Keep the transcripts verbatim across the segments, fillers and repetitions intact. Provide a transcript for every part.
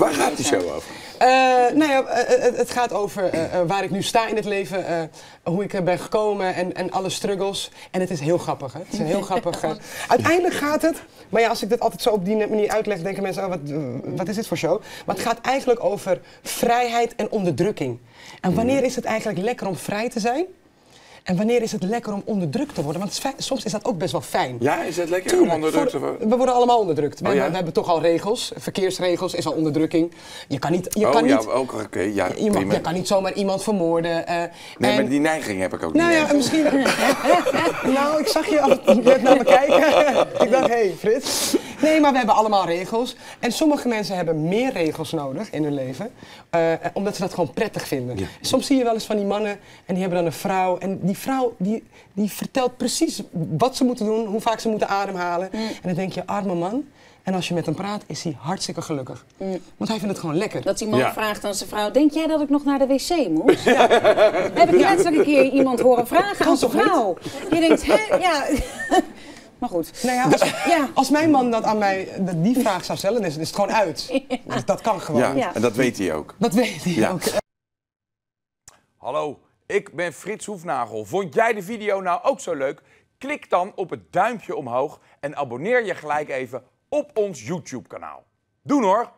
Waar gaat die show over? Uh, nou ja, uh, het, het gaat over uh, uh, waar ik nu sta in het leven, uh, hoe ik er ben gekomen en, en alle struggles. En het is heel grappig, hè? Het is een heel grappig. Uh, uiteindelijk gaat het, maar ja, als ik dit altijd zo op die manier uitleg, denken mensen, oh, wat, uh, wat is dit voor show? Maar het gaat eigenlijk over vrijheid en onderdrukking. En wanneer is het eigenlijk lekker om vrij te zijn? En wanneer is het lekker om onderdrukt te worden? Want soms is dat ook best wel fijn. Ja, is het lekker Tuurlijk, om onderdrukt te worden? We worden allemaal onderdrukt. We, oh, ja? hebben, we hebben toch al regels. Verkeersregels is al onderdrukking. Je kan niet... Je oh kan ja, niet, ook oké. Okay, ja, je, mag, je kan niet zomaar iemand vermoorden. Uh, nee, en, maar die neiging heb ik ook nou niet. Nou ja, misschien... nou, ik zag je altijd net naar me kijken. Ik dacht, hé hey, Frits. Nee, maar we hebben allemaal regels. En sommige mensen hebben meer regels nodig in hun leven. Uh, omdat ze dat gewoon prettig vinden. Ja. Soms zie je wel eens van die mannen en die hebben dan een vrouw. En die vrouw die, die vertelt precies wat ze moeten doen, hoe vaak ze moeten ademhalen. Mm. En dan denk je, arme man. En als je met hem praat, is hij hartstikke gelukkig. Mm. Want hij vindt het gewoon lekker. Dat die man ja. vraagt aan zijn vrouw, denk jij dat ik nog naar de wc moet? Ja. Heb ik letterlijk een keer iemand horen vragen aan zijn vrouw. Je denkt, hè, ja... Maar goed. Nou ja, als, ja. als mijn man dat aan mij die vraag zou stellen, is, is het gewoon uit. Ja. Dus dat kan gewoon. Ja, ja, en dat weet hij ook. Dat weet hij ja. ook. Hallo, ik ben Frits Hoefnagel. Vond jij de video nou ook zo leuk? Klik dan op het duimpje omhoog en abonneer je gelijk even op ons YouTube kanaal. Doen hoor!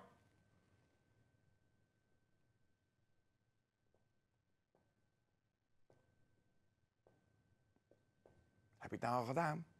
Heb je het nou al gedaan?